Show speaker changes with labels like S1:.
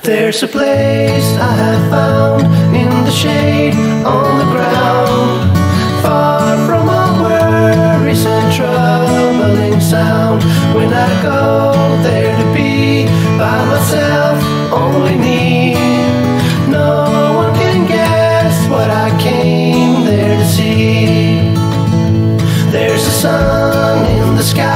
S1: There's a place I have found in the shade on the ground, far from all worries and troubling sound. When I go there to be by myself, only me, no one can guess what I came there to see. There's a sun in the sky